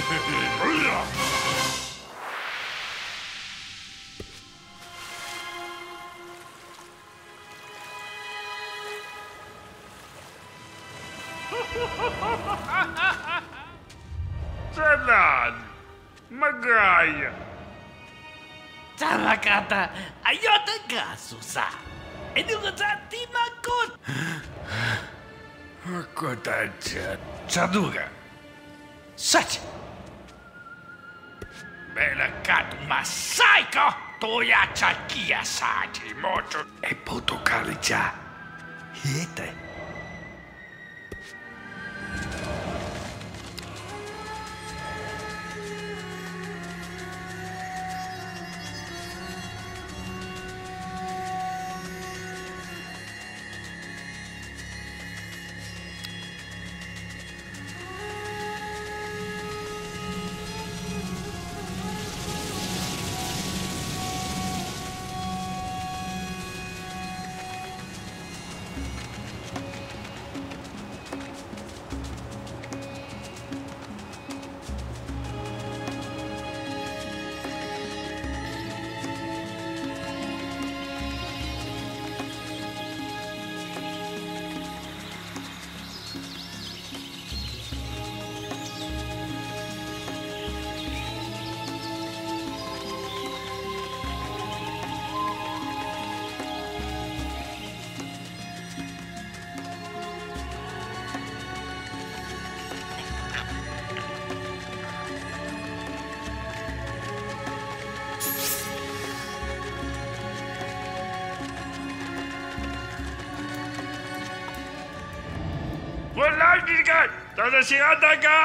Tanan! Magaya! Tamakata, ayota ka, Susa. Ano ka sa timakot? Ako tansya. Saduga. Such! Bella kat masai ko! Toya chakia sa moto. E poto kalija. Hete. Wala digan! Tadasirada ka!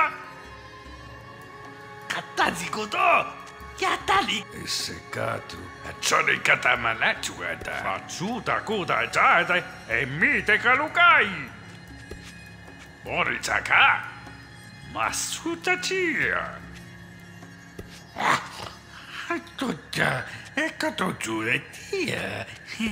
Katanzi ko to! Yatali! Seccato. Sono il catamalacciuata. Facciuta coda giada e mite calucai. Morizaka. Massuta cia. Tutta. Ecco tu giuretia.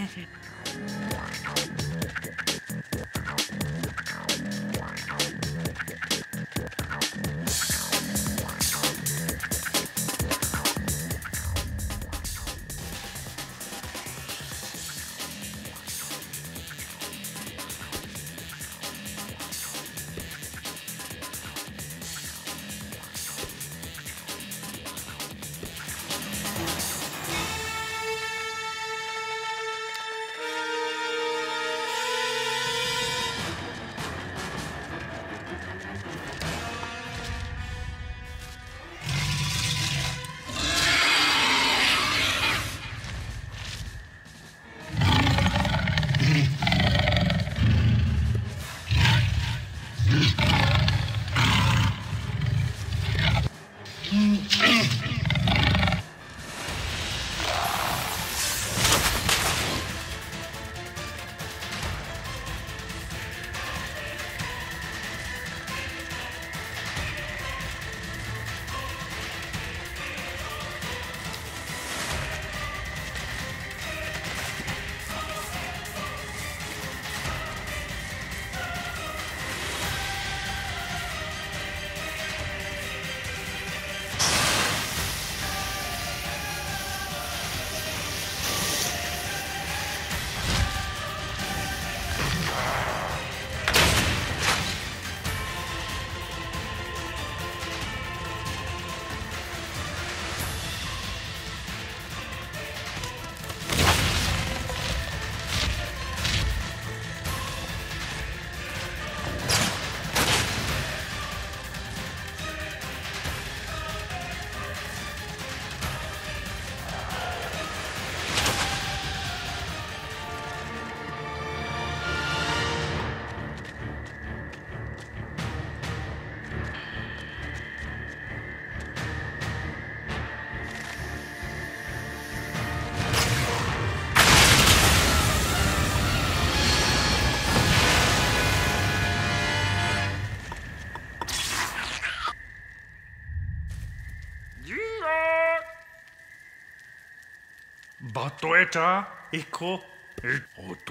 Batoeta, ecco, il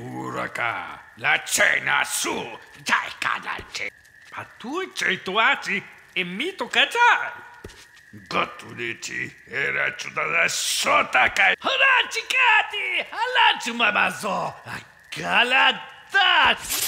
Oturaka, la cena su, dai canalce. Ma tu sei tuati e mi tocca già. Gotunici era ciudada sota kai. Harachi kati! Halachu mamazo! Kalata!